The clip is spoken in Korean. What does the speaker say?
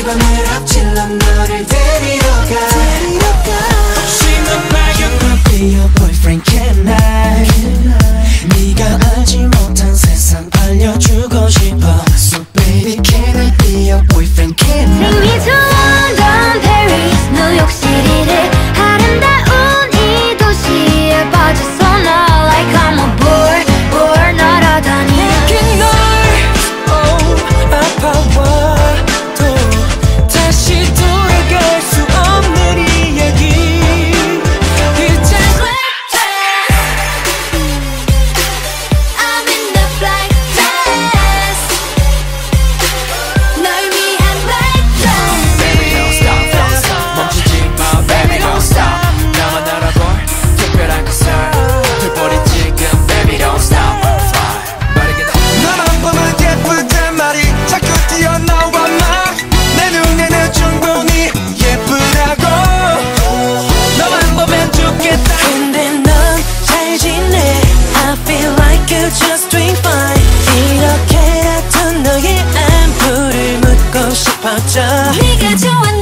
밤을 앞질러 너를 데리러 가 혹시나 발견 Be your boyfriend can I 네가 알지 못한 세상 알려주고 싶어 So baby can I be your boyfriend can I Take me to London, Paris, 뉴욕시티를 아름다운 이 도시에 빠졌어 나 Like I'm a bored 날아다니 내겐 널 아파와도 다시 돌아갈 수 없는 이야기 이제 I'm in the flight test 널 위한 flight test Baby don't stop, don't stop 멈추지 마 Baby don't stop 나만 알아볼 특별한 것을 해버린 지금 Baby don't stop Fly 빠르게 너만 보면 예쁘단 말이 자꾸 튀어나와 막 내 눈에는 충분히 예쁘다고 너만 보면 좋겠다 근데 넌 잘 지내 I feel like you're just doing fine 이렇게 같은 너의 안부를 묻고 싶어져 네가 좋아